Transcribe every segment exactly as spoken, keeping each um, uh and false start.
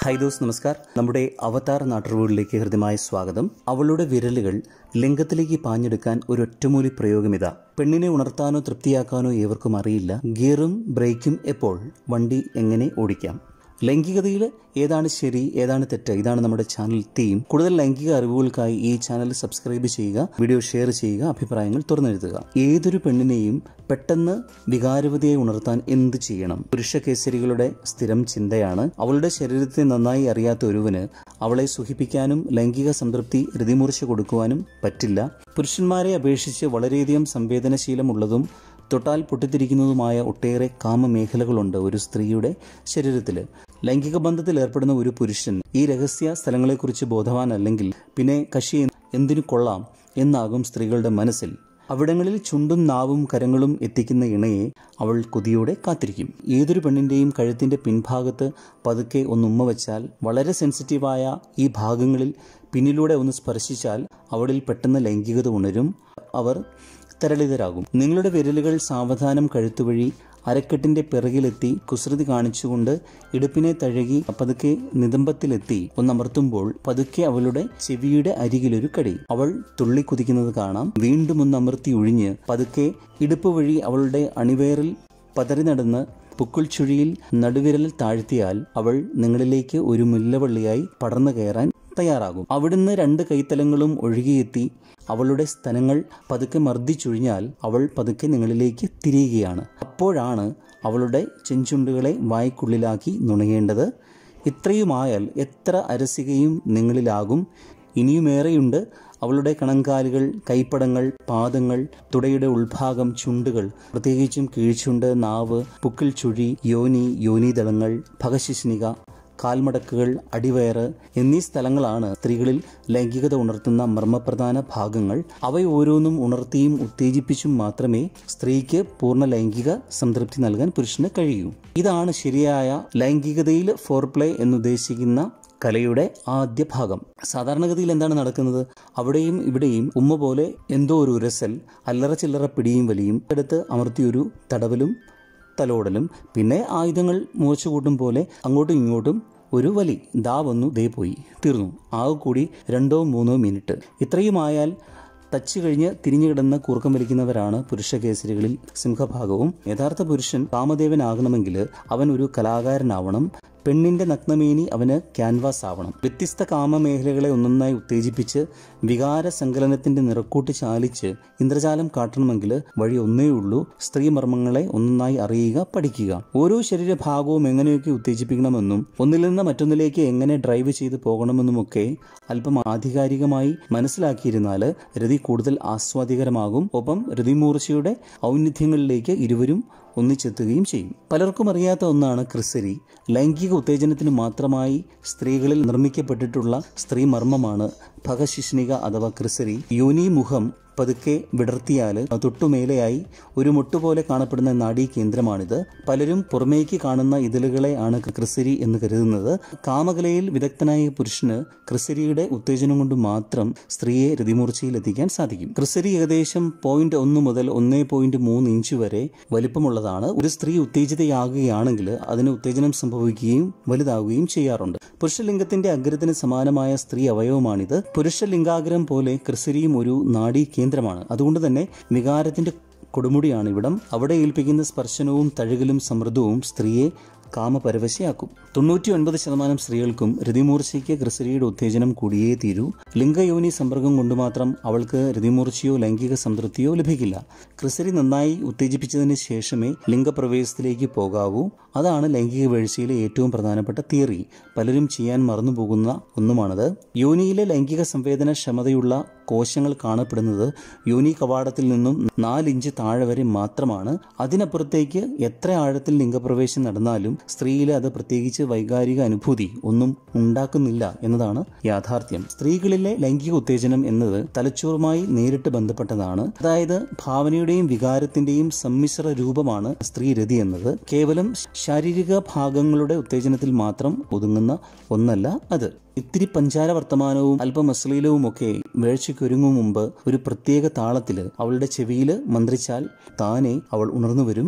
Hi those, നമസ്കാർ. നമ്മുടെ അവതാർ നാട്ടറിവുകളിലേക്ക് ഹൃദ്യമായ സ്വാഗതം. അവളുടെ വിരലുകൾ ലിംഗത്തിലേക്ക് പാഞ്ഞെടുക്കാൻ ഒരു ഒറ്റമൂലി പ്രയോഗമിതാ. പെണ്ണിനെ ഉണർത്താനോ തൃപ്തിയാക്കാനോ ഏവർക്കും അറിയില്ല. ഗിയറും ബ്രേക്കും എപ്പോൾ, വണ്ടി എങ്ങനെ ഓടിക്കാം. ലൈംഗികതയിൽ ഏതാണ് ശരി, ഏതാണ് തെറ്റ്, ഇതാണ് നമ്മുടെ ചാനൽ തീം. കൂടുതൽ ലൈംഗിക അറിവുകൾക്കായി ഈ ചാനൽ സബ്സ്ക്രൈബ് ചെയ്യുക, വീഡിയോ ഷെയർ ചെയ്യുക, അഭിപ്രായങ്ങൾ തുറന്നെഴുതുക. ഏതൊരു പെണ്ണിനെയും പെട്ടെന്ന് വികാരവതിയെ ഉണർത്താൻ എന്ത് ചെയ്യണം? പുരുഷ കേസരികളുടെ സ്ഥിരം ചിന്തയാണ് അവളുടെ ശരീരത്തെ നന്നായി അറിയാത്ത ഒരുവന് അവളെ സുഖിപ്പിക്കാനും ലൈംഗിക സംതൃപ്തി രതിമൂർച്ച കൊടുക്കുവാനും പറ്റില്ല. പുരുഷന്മാരെ അപേക്ഷിച്ച് വളരെയധികം സംവേദനശീലമുള്ളതും തൊട്ടാൽ പൊട്ടിത്തിരിക്കുന്നതുമായ ഒട്ടേറെ കാമമേഖലകളുണ്ട് ഒരു സ്ത്രീയുടെ ശരീരത്തിൽ. ലൈംഗിക ബന്ധത്തിൽ ഏർപ്പെടുന്ന ഒരു പുരുഷൻ ഈ രഹസ്യ സ്ഥലങ്ങളെക്കുറിച്ച് ബോധവാനല്ലെങ്കിൽ പിന്നെ കക്ഷി എന്തിനു കൊള്ളാം എന്നാകും സ്ത്രീകളുടെ മനസ്സിൽ. അവിടങ്ങളിൽ ചുണ്ടും നാവും കരങ്ങളും എത്തിക്കുന്ന ഇണയെ അവൾ കൊതിയോടെ കാത്തിരിക്കും. ഏതൊരു പെണ്ണിന്റെയും കഴുത്തിന്റെ പിൻഭാഗത്ത് പതുക്കെ ഒന്ന് ഉമ്മ വെച്ചാൽ, വളരെ സെൻസിറ്റീവായ ഈ ഭാഗങ്ങളിൽ പിന്നിലൂടെ ഒന്ന് സ്പർശിച്ചാൽ അവളിൽ പെട്ടെന്ന് ലൈംഗികത ഉണരും. അവർ തരളിതരാകും. നിങ്ങളുടെ വിരലുകൾ സാവധാനം കഴുത്തുവഴി അരക്കെട്ടിന്റെ പിറകിലെത്തി കുസൃതി കാണിച്ചുകൊണ്ട് ഇടുപ്പിനെ തഴുകി പതുക്കെ നിതംബത്തിലെത്തി ഒന്നമർത്തുമ്പോൾ പതുക്കെ അവളുടെ ചെവിയുടെ അരികിലൊരു കടി. അവൾ തുള്ളിക്കുതിക്കുന്നത് കാണാം. വീണ്ടും ഒന്നമർത്തി ഒഴിഞ്ഞ് പതുക്കെ ഇടുപ്പ് വഴി അവളുടെ അണിവേറിൽ പതറി നടന്ന് പുക്കിൾ ചുഴിയിൽ നടുവിരൽ താഴ്ത്തിയാൽ അവൾ നിങ്ങളിലേക്ക് ഒരു മുല്ലവള്ളിയായി പടർന്നു കയറാൻ തയ്യാറാകും. അവിടുന്ന് രണ്ട് കൈത്തലങ്ങളും ഒഴുകിയെത്തി അവളുടെ സ്തനങ്ങൾ പതുക്കെ മർദ്ദിച്ചൊഴിഞ്ഞാൽ അവൾ പതുക്കെ നിങ്ങളിലേക്ക് തിരിയുകയാണ്. അപ്പോഴാണ് അവളുടെ ചെഞ്ചുണ്ടുകളെ വായ്ക്കുള്ളിലാക്കി നുണയേണ്ടത്. ഇത്രയുമായാൽ എത്ര അരസികയും നിങ്ങളിലാകും. ഇനിയുമേറെയുണ്ട്. അവളുടെ കണങ്കാലുകൾ, കൈപ്പടങ്ങൾ, പാദങ്ങൾ, തുടയുടെ ഉൾഭാഗം, ചുണ്ടുകൾ, പ്രത്യേകിച്ചും കീഴ്ചുണ്ട്, നാവ്, പുക്കിൾ ചുഴി, യോനി, യോനീദളങ്ങൾ, ഭഗശിഷ്ണിക, കാൽമടക്കുകൾ, അടിവയറ് എന്നീ സ്ഥലങ്ങളാണ് സ്ത്രീകളിൽ ലൈംഗികത ഉണർത്തുന്ന മർമ്മപ്രധാന ഭാഗങ്ങൾ. അവയോരോന്നും ഉണർത്തിയും ഉത്തേജിപ്പിച്ചും മാത്രമേ സ്ത്രീക്ക് പൂർണ്ണ ലൈംഗിക സംതൃപ്തി നൽകാൻ പുരുഷന് കഴിയൂ. ഇതാണ് ശരിയായ ലൈംഗികതയിൽ ഫോർപ്ലേ എന്നുദ്ദേശിക്കുന്ന കലയുടെ ആദ്യ ഭാഗം. സാധാരണഗതിയിൽ എന്താണ് നടക്കുന്നത്? അവിടെയും ഇവിടെയും ഉമ്മ പോലെ എന്തോ ഒരു ഉരസൽ, അല്ലറ ചില്ലറ പിടിയും വലിയും, എടുത്ത് അമർത്തിയൊരു തടവലും തലോടലും, പിന്നെ ആയുധങ്ങൾ മൂർച്ച കൂട്ടും പോലെ അങ്ങോട്ടും ഇങ്ങോട്ടും ഒരു വലി. ദാ വന്നു, ദേ പോയി, തീർന്നു. ആകെ കൂടി രണ്ടോ മൂന്നോ മിനിറ്റ്. ഇത്രയുമായാൽ തച്ചു കഴിഞ്ഞ് തിരിഞ്ഞു കിടന്ന് കൂർക്കം വലിക്കുന്നവരാണ് പുരുഷ കേസരികളിൽ സിംഹഭാഗവും. യഥാർത്ഥ പുരുഷൻ കാമദേവനാകണമെങ്കിൽ അവൻ ഒരു കലാകാരനാവണം. പെണ്ണിന്റെ നഗ്നമേനി അവന് ക്യാൻവാസ് ആവണം. വ്യത്യസ്ത കാമമേഖലകളെ ഒന്നൊന്നായി ഉത്തേജിപ്പിച്ച് വികാര സങ്കലനത്തിന്റെ നിറക്കൂട്ട് ചാലിച്ച് ഇന്ദ്രജാലം കാട്ടണമെങ്കിൽ വഴി ഒന്നേ ഉള്ളൂ: സ്ത്രീ മർമ്മങ്ങളെ ഒന്നൊന്നായി അറിയുക, പഠിക്കുക. ഓരോ ശരീരഭാഗവും എങ്ങനെയൊക്കെ ഉത്തേജിപ്പിക്കണമെന്നും ഒന്നിൽ നിന്ന് മറ്റൊന്നിലേക്ക് എങ്ങനെ ഡ്രൈവ് ചെയ്ത് പോകണമെന്നുമൊക്കെ അല്പം ആധികാരികമായി മനസ്സിലാക്കിയിരുന്നാൽ രതി കൂടുതൽ ആസ്വാദികരമാകും. ഒപ്പം രതിമൂർച്ചയുടെ ഔന്നിധ്യങ്ങളിലേക്ക് ഇരുവരും ഒന്നിച്ചെത്തുകയും ചെയ്യും. പലർക്കും അറിയാത്ത ഒന്നാണ് ക്രിസരി. ലൈംഗിക ഉത്തേജനത്തിന് മാത്രമായി സ്ത്രീകളിൽ നിർമ്മിക്കപ്പെട്ടിട്ടുള്ള സ്ത്രീ മർമ്മമാണ് ഭഗശിഷ്ണിക അഥവാ ക്രിസരി. യോനി മുഖം പതുക്കെ വിടർത്തിയാൽ തൊട്ടുമേലെയായി ഒരു മുട്ടുപോലെ കാണപ്പെടുന്ന നാഡീ കേന്ദ്രമാണിത്. പലരും പുറമേക്ക് കാണുന്ന ഇതിലുകളെ ആണ് ക്രിസരി എന്ന് കരുതുന്നത്. കാമകലയിൽ വിദഗ്ധനായ പുരുഷന് ക്രിസരിയുടെ ഉത്തേജനം കൊണ്ട് മാത്രം സ്ത്രീയെ രതിമൂർച്ചയിൽ എത്തിക്കാൻ സാധിക്കും. ക്രിസരി ഏകദേശം പോയിന്റ് ഒന്ന് മുതൽ ഒന്നേ പോയിന്റ് മൂന്ന് ഇഞ്ച് വരെ വലിപ്പമുള്ളതാണ്. ഒരു സ്ത്രീ ഉത്തേജിതയാകുകയാണെങ്കിൽ അതിന് ഉത്തേജനം സംഭവിക്കുകയും വലുതാവുകയും ചെയ്യാറുണ്ട്. പുരുഷലിംഗത്തിന്റെ അഗ്രത്തിന് സമാനമായ സ്ത്രീ അവയവമാണിത്. പുരുഷലിംഗാഗ്രം പോലെ ക്രിസരിയും ഒരു നാഡീ കേന്ദ്രമാണ്. അതുകൊണ്ട് തന്നെ വികാരത്തിന്റെ കൊടുമുടിയാണ് ഇവിടം. അവിടെ ഏൽപ്പിക്കുന്ന സ്പർശനവും തഴുകലും സമൃദ്ധവും സ്ത്രീയെ കാമപരവശയാക്കും. തൊണ്ണൂറ്റി ഒൻപത് ശതമാനം സ്ത്രീകൾക്കും രതിമൂർച്ചയ്ക്ക് ക്രിസരിയുടെ ഉത്തേജനം കൂടിയേ തീരൂ. ലിംഗയോനി സമ്പർക്കം കൊണ്ട് മാത്രം അവൾക്ക് രതിമൂർച്ചയോ ലൈംഗിക സംതൃപ്തിയോ ലഭിക്കില്ല. ക്രിസരി നന്നായി ഉത്തേജിപ്പിച്ചതിന് ശേഷമേ ലിംഗപ്രവേശത്തിലേക്ക് പോകാവൂ. അതാണ് ലൈംഗിക വീഴ്ചയിലെ ഏറ്റവും പ്രധാനപ്പെട്ട തിയറി. പലരും ചെയ്യാൻ മറന്നുപോകുന്ന ഒന്നുമാണത്. യോനിയിലെ ലൈംഗിക സംവേദന ക്ഷമതയുള്ള കോശങ്ങൾ കാണപ്പെടുന്നത് യോനി കവാടത്തിൽ നിന്നും നാലിഞ്ച് താഴെ വരെ മാത്രമാണ്. അതിനപ്പുറത്തേക്ക് എത്ര ആഴത്തിൽ ലിംഗപ്രവേശം നടന്നാലും സ്ത്രീയിൽ അത് പ്രത്യേകിച്ച് വൈകാരിക അനുഭൂതി ഒന്നും ഉണ്ടാക്കുന്നില്ല എന്നതാണ് യാഥാർത്ഥ്യം. സ്ത്രീകളിലെ ലൈംഗിക ഉത്തേജനം എന്നത് തലച്ചോറുമായി നേരിട്ട് ബന്ധപ്പെട്ടതാണ്. അതായത് ഭാവനയുടെയും വികാരത്തിന്റെയും സമ്മിശ്ര രൂപമാണ് സ്ത്രീ രതി എന്നത്. കേവലം ശാരീരിക ഭാഗങ്ങളുടെ ഉത്തേജനത്തിൽ മാത്രം ഒതുങ്ങുന്ന ഒന്നല്ല അത്. ഇത്തിരി പഞ്ചാര വർത്തമാനവും അല്പം അശ്ലീലവും ഒക്കെ വേഴ്ചയ്ക്കൊരുങ്ങും മുമ്പ് ഒരു പ്രത്യേക താളത്തിൽ അവളുടെ ചെവിയിൽ മന്ത്രിച്ചാൽ താനെ അവൾ ഉണർന്നു വരും.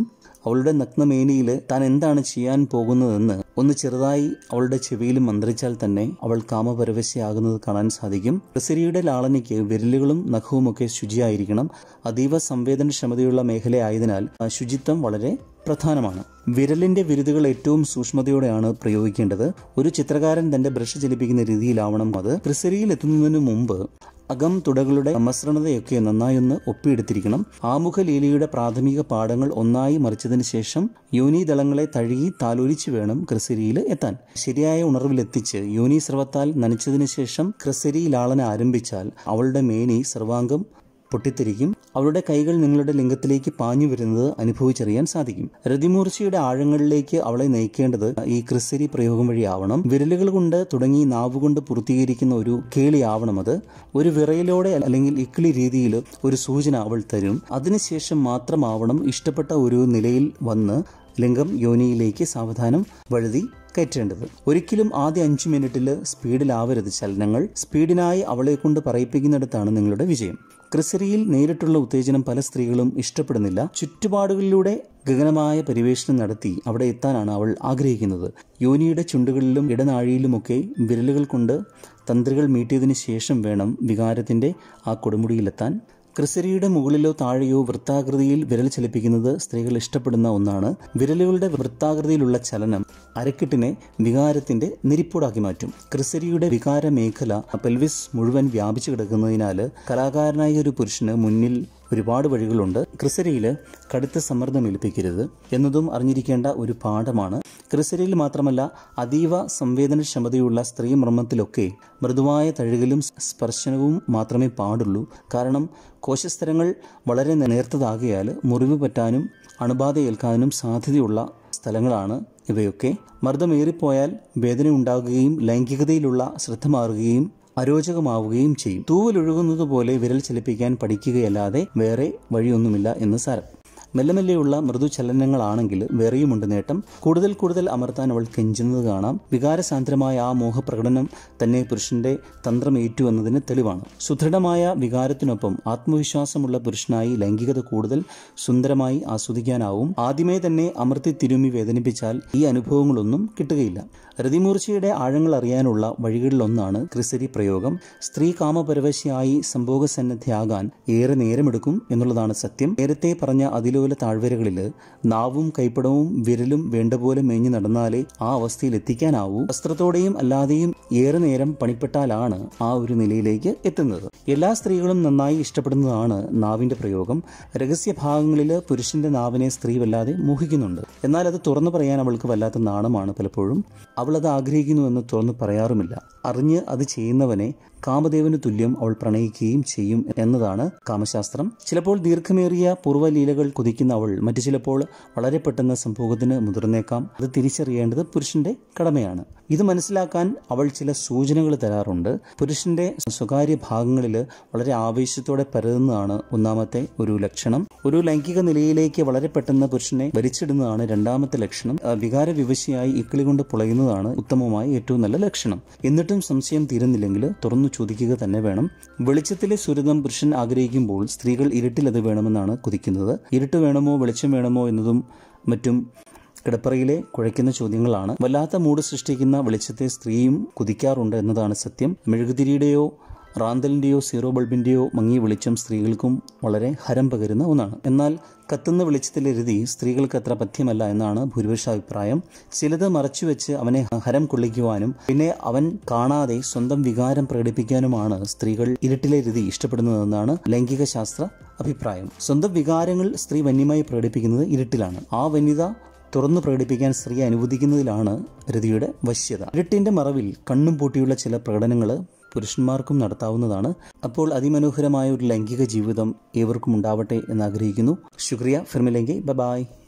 അവളുടെ നഗ്നമേനിയിൽ താൻ എന്താണ് ചെയ്യാൻ പോകുന്നതെന്ന് ഒന്ന് ചെറുതായി അവളുടെ ചെവിയിൽ മന്ത്രിച്ചാൽ തന്നെ അവൾ കാമപരവശയാകുന്നത് കാണാൻ സാധിക്കും. ക്രിസരിയുടെ ലാളനയ്ക്ക് വിരലുകളും നഖവുമൊക്കെ ശുചിയായിരിക്കണം. അതീവ സംവേദനക്ഷമതയുള്ള മേഖലയായതിനാൽ ശുചിത്വം വളരെ പ്രധാനമാണ്. വിരലിന്റെ വിരുതുകൾ ഏറ്റവും സൂക്ഷ്മതയോടെയാണ് പ്രയോഗിക്കേണ്ടത്. ഒരു ചിത്രകാരൻ തന്റെ ബ്രഷ് ചലിപ്പിക്കുന്ന രീതിയിലാവണം അത്. ക്രിസരിയിൽ എത്തുന്നതിനു മുമ്പ് അകം തുടകളുടെ മസൃണതയൊക്കെ നന്നായി ഒന്ന് ഒപ്പിയെടുത്തിരിക്കണം. ആമുഖ ലീലയുടെ പ്രാഥമിക പാഠങ്ങൾ ഒന്നായി മറിച്ചതിന് ശേഷം യോനീദളങ്ങളെ തഴുകി താലോലിച്ചു വേണം ക്രിസരിയിൽ എത്താൻ. ശരിയായ ഉണർവിലെത്തിച്ച് യോനി സ്രവത്താൽ നനച്ചതിന് ശേഷം ക്രിസരി ലാളന ആരംഭിച്ചാൽ അവളുടെ മേനി സർവാംഗം പൊട്ടിത്തെറിക്കും. അവളുടെ കൈകൾ നിങ്ങളുടെ ലിംഗത്തിലേക്ക് പാഞ്ഞു വരുന്നത് അനുഭവിച്ചറിയാൻ സാധിക്കും. രതിമൂർച്ചയുടെ ആഴങ്ങളിലേക്ക് അവളെ നയിക്കേണ്ടത് ഈ ക്രിസരി പ്രയോഗം വഴിയാവണം. വിരലുകൾ കൊണ്ട് തുടങ്ങി നാവുകൊണ്ട് പൂർത്തീകരിക്കുന്ന ഒരു കേളിയാവണം അത്. ഒരു വിറയിലോടെ അല്ലെങ്കിൽ ഇക്കിളി രീതിയിൽ ഒരു സൂചന അവൾ തരും. അതിനുശേഷം മാത്രമാവണം ഇഷ്ടപ്പെട്ട ഒരു നിലയിൽ വന്ന് ലിംഗം യോനിയിലേക്ക് സാവധാനം വഴുതി കയറ്റേണ്ടത്. ഒരിക്കലും ആദ്യ അഞ്ചു മിനിറ്റിൽ സ്പീഡിലാവരുത് ചലനങ്ങൾ. സ്പീഡിനായി അവളെ കൊണ്ട് പറയിപ്പിക്കുന്നിടത്താണ് നിങ്ങളുടെ വിജയം. ക്രിസരിയിൽ നേരിട്ടുള്ള ഉത്തേജനം പല സ്ത്രീകളും ഇഷ്ടപ്പെടുന്നില്ല. ചുറ്റുപാടുകളിലൂടെ ഗഗനമായ പരിവേഷണം നടത്തി അവിടെ എത്താനാണ് അവൾ ആഗ്രഹിക്കുന്നത്. യോനിയുടെ ചുണ്ടുകളിലും ഇടനാഴിയിലുമൊക്കെ വിരലുകൾ കൊണ്ട് തന്ത്രികൾ മീട്ടിയതിനു ശേഷം വേണം വികാരത്തിന്റെ ആ കൊടുമുടിയിലെത്താൻ. ക്രിസരിയുടെ മുകളിലോ താഴെയോ വൃത്താകൃതിയിൽ വിരൽ ചലിപ്പിക്കുന്നത് സ്ത്രീകൾ ഇഷ്ടപ്പെടുന്ന ഒന്നാണ്. വിരലുകളുടെ വൃത്താകൃതിയിലുള്ള ചലനം അരക്കെട്ടിനെ വികാരത്തിന്റെ നിരിപ്പൂടാക്കി മാറ്റും. ക്രിസരിയുടെ വികാര മേഖല പെൽവിസ് മുഴുവൻ വ്യാപിച്ചു കിടക്കുന്നതിനാൽ കലാകാരനായ ഒരു പുരുഷന് മുന്നിൽ ഒരുപാട് വഴികളുണ്ട്. ക്രിസരിയിൽ കടുത്ത സമ്മർദ്ദം ഏൽപ്പിക്കരുത് എന്നതും അറിഞ്ഞിരിക്കേണ്ട ഒരു പാഠമാണ്. ക്രിസരിയിൽ മാത്രമല്ല അതീവ സംവേദനക്ഷമതയുള്ള സ്ത്രീ മർമ്മത്തിലൊക്കെ മൃദുവായ തഴുകലും സ്പർശനവും മാത്രമേ പാടുള്ളൂ. കാരണം കോശസ്തരങ്ങൾ വളരെ നേർത്തതാകിയാൽ മുറിവ് പറ്റാനും അണുബാധ ഏൽക്കാനും സാധ്യതയുള്ള സ്ഥലങ്ങളാണ് ഇവയൊക്കെ. മർദ്ദമേറിപ്പോയാൽ വേദന ഉണ്ടാകുകയും ലൈംഗികതയിലുള്ള ശ്രദ്ധ മാറുകയും അരോചകമാവുകയും ചെയ്യും. തൂവലൊഴുകുന്നത് പോലെ വിരൽ ചലിപ്പിക്കാൻ പഠിക്കുകയല്ലാതെ വേറെ വഴിയൊന്നുമില്ല എന്ന് സാരം. മെല്ലെ മെല്ലെയുള്ള മൃദുചലനങ്ങളാണെങ്കിൽ വേറെയുമുണ്ട് നേട്ടം. കൂടുതൽ കൂടുതൽ അമർത്താൻ അവൾ കെഞ്ചുന്നത് കാണാം. വികാരസാന്ദ്രമായ ആ മോഹപ്രകടനം തന്നെ പുരുഷന്റെ തന്ത്രമേറ്റു എന്നതിന് തെളിവാണ്. സുദൃഢമായ വികാരത്തിനൊപ്പം ആത്മവിശ്വാസമുള്ള പുരുഷനായി ലൈംഗികത കൂടുതൽ സുന്ദരമായി ആസ്വദിക്കാനാവും. ആദ്യമേ തന്നെ അമർത്തി തിരുമ്മി വേദനിപ്പിച്ചാൽ ഈ അനുഭവങ്ങളൊന്നും കിട്ടുകയില്ല. രതിമൂർച്ചയുടെ ആഴങ്ങൾ അറിയാനുള്ള വഴികളിലൊന്നാണ് ക്രിസരി പ്രയോഗം. സ്ത്രീ കാമപരവശയായി സംഭോഗസന്നദ്ധയാകാൻ ഏറെ നേരമെടുക്കും എന്നുള്ളതാണ് സത്യം. നേരത്തെ പറഞ്ഞ അതിലോല താഴ്വരകളിൽ നാവും കൈപ്പടവും വിരലും വേണ്ടപോലെ മേഞ്ഞു നടന്നാലേ ആ അവസ്ഥയിൽ എത്തിക്കാനാവൂ. വസ്ത്രത്തോടെയും അല്ലാതെയും ഏറെ നേരം പണിപ്പെട്ടാലാണ് ആ ഒരു നിലയിലേക്ക് എത്തുന്നത്. എല്ലാ സ്ത്രീകളും നന്നായി ഇഷ്ടപ്പെടുന്നതാണ് നാവിന്റെ പ്രയോഗം. രഹസ്യഭാഗങ്ങളിൽ പുരുഷന്റെ നാവിനെ സ്ത്രീ വല്ലാതെ മോഹിക്കുന്നുണ്ട്. എന്നാൽ അത് തുറന്നു പറയാൻ അവൾക്ക് വല്ലാത്ത നാണമാണ് പലപ്പോഴും. അവൾ അത് ആഗ്രഹിക്കുന്നുവെന്ന് തുറന്നു പറയാറുമില്ല. അറിഞ്ഞ് അത് ചെയ്യുന്നവനെ കാമദേവന് തുല്യം അവൾ പ്രണയിക്കുകയും ചെയ്യും എന്നതാണ് കാമശാസ്ത്രം. ചിലപ്പോൾ ദീർഘമേറിയ പൂർവ്വലീലകൾ കൊതിക്കുന്ന അവൾ മറ്റു ചിലപ്പോൾ വളരെ പെട്ടെന്ന് സംഭോഗത്തിന് മുതിർന്നേക്കാം. അത് തിരിച്ചറിയേണ്ടത് പുരുഷന്റെ കടമയാണ്. ഇത് മനസ്സിലാക്കാൻ അവൾ ചില സൂചനകൾ തരാറുണ്ട്. പുരുഷന്റെ സ്വകാര്യ ഭാഗങ്ങളിൽ വളരെ ആവേശത്തോടെ പരതുന്നതാണ് ഒന്നാമത്തെ ഒരു ലക്ഷണം. ഒരു ലൈംഗിക നിലയിലേക്ക് വളരെ പെട്ടെന്ന് പുരുഷനെ വലിച്ചിടുന്നതാണ് രണ്ടാമത്തെ ലക്ഷണം. വികാര വിവശയായി ഇക്കിളി കൊണ്ട് പുളയുന്നതാണ് ഉത്തമമായ ഏറ്റവും നല്ല ലക്ഷണം. എന്നിട്ടും സംശയം തീരുന്നില്ലെങ്കിൽ തുറന്നു ചോദിക്കുക തന്നെ വേണം. വെളിച്ചത്തിലെ സുരതം പുരുഷൻ ആഗ്രഹിക്കുമ്പോൾ സ്ത്രീകൾ ഇരുട്ടിൽ അത് വേണമെന്നാണ് കൊതിക്കുന്നത്. ഇരുട്ട് വേണമോ വെളിച്ചം വേണമോ എന്നതും മറ്റും കിടപ്പറയിലെ കുഴയ്ക്കുന്ന ചോദ്യങ്ങളാണ്. വല്ലാത്ത മൂഡ് സൃഷ്ടിക്കുന്ന വെളിച്ചത്തെ സ്ത്രീയും കൊതിക്കാറുണ്ട് എന്നതാണ് സത്യം. മെഴുകുതിരിയുടെയോ റാന്തലിന്റെയോ സീറോ ബൾബിന്റെയോ മങ്ങിയ വെളിച്ചം സ്ത്രീകൾക്കും വളരെ ഹരം പകരുന്ന ഒന്നാണ്. എന്നാൽ കത്തുന്ന വെളിച്ചത്തിലെ രതി സ്ത്രീകൾക്ക് അത്ര പഥ്യമല്ല എന്നാണ് ഭൂരിപക്ഷ അഭിപ്രായം. ചിലത് മറച്ചുവെച്ച് അവനെ ഹരം കൊള്ളിക്കുവാനും പിന്നെ അവൻ കാണാതെ സ്വന്തം വികാരം പ്രകടിപ്പിക്കാനുമാണ് സ്ത്രീകൾ ഇരുട്ടിലെ രതി ഇഷ്ടപ്പെടുന്നതെന്നാണ് ലൈംഗിക ശാസ്ത്ര അഭിപ്രായം. സ്വന്തം വികാരങ്ങൾ സ്ത്രീ വന്യമായി പ്രകടിപ്പിക്കുന്നത് ഇരുട്ടിലാണ്. ആ വന്യത തുറന്നു പ്രകടിപ്പിക്കാൻ സ്ത്രീ അനുവദിക്കുന്നതിലാണ് രതിയുടെ വശ്യത. ഇരുട്ടിന്റെ മറവിൽ കണ്ണും പൂട്ടിയുള്ള ചില പ്രകടനങ്ങൾ പുരുഷന്മാർക്കും നടത്താവുന്നതാണ്. അപ്പോൾ അതിമനോഹരമായ ഒരു ലൈംഗിക ജീവിതം ഏവർക്കും ഉണ്ടാവട്ടെ എന്നാഗ്രഹിക്കുന്നു. ശുക്രിയ. ഫിർ മിലേംഗെ. Bye bye.